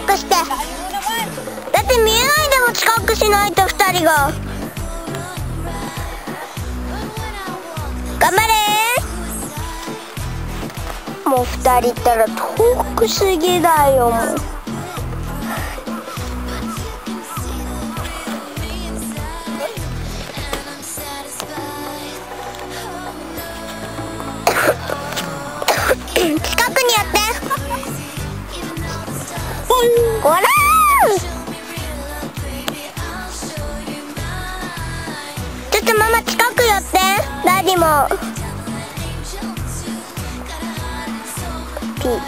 くして。だって見えないでも近くしないと2人が。頑張れー。もう2人いったら遠くすぎだよ。もう近くにやってこらー。ちょっとママ近く寄って。ダディもピー。